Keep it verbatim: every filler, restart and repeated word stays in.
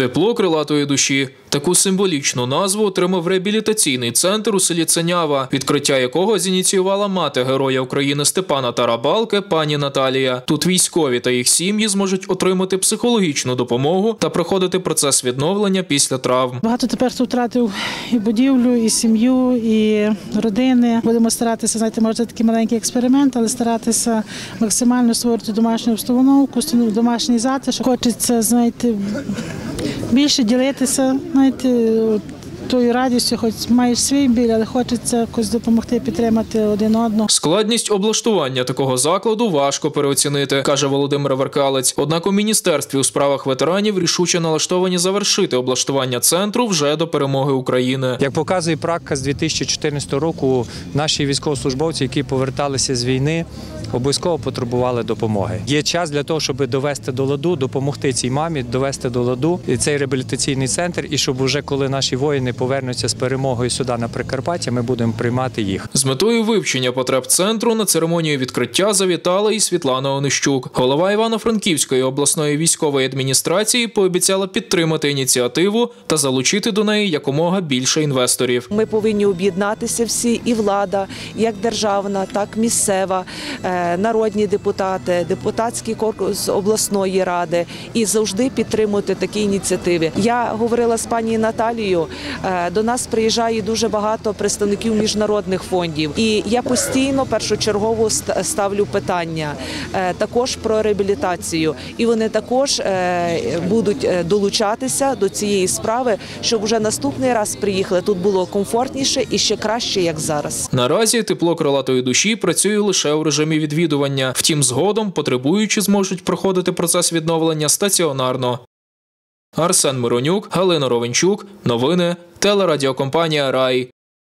Тепло крилатої душі. Таку символічну назву отримав реабілітаційний центр у селі Ценява, відкриття якого зініціювала мати Героя України Степана Тарабалки, пані Наталія. Тут військові та їх сім'ї зможуть отримати психологічну допомогу та проходити процес відновлення після травм. Багато тепер хто втратив і будівлю, і сім'ю, і родини. Будемо старатися, знаєте, може це такий маленький експеримент, але старатися максимально створити домашню обстановку, домашній затишок. Хочеться, знаєте, більше ділитися, знаєте, тою радістю, хоч маєш свій біль, але хочеться якось допомогти, підтримати один одного. Складність облаштування такого закладу важко переоцінити, каже Володимир Веркалець. Однак у Міністерстві у справах ветеранів рішуче налаштовані завершити облаштування центру вже до перемоги України. Як показує практика з дві тисячі чотирнадцятого року, наші військовослужбовці, які поверталися з війни, обов'язково потребували допомоги. Є час для того, щоб довести до ладу, допомогти цій мамі, довести до ладу цей реабілітаційний центр, і щоб вже коли наші воїни повернуться з перемогою сюди на Прикарпаття, ми будемо приймати їх. З метою вивчення потреб центру на церемонію відкриття завітала і Світлана Онищук. Голова Івано-Франківської обласної військової адміністрації пообіцяла підтримати ініціативу та залучити до неї якомога більше інвесторів. Ми повинні об'єднатися всі, і влада, як державна, так і місцева, народні депутати, депутатський корпус обласної ради, і завжди підтримувати такі ініціативи. Я говорила з пані Наталією, до нас приїжджає дуже багато представників міжнародних фондів. І я постійно першочергово ставлю питання також про реабілітацію. І вони також будуть долучатися до цієї справи, щоб вже наступний раз приїхали, тут було комфортніше і ще краще, як зараз. Наразі тепло крилатої душі працює лише у режимі відвідування. Втім, згодом потребуючі зможуть проходити процес відновлення стаціонарно. Арсен Миронюк, Галина Ровенчук. Новини. Телерадіокомпанія «Рай».